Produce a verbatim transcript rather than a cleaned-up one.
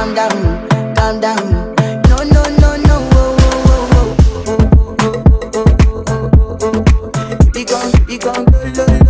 calm down, calm down. No, no, no, no. Oh, oh, oh, oh, oh, oh, oh, oh, oh, oh. Baby, come, baby, come, lo, lo, lo.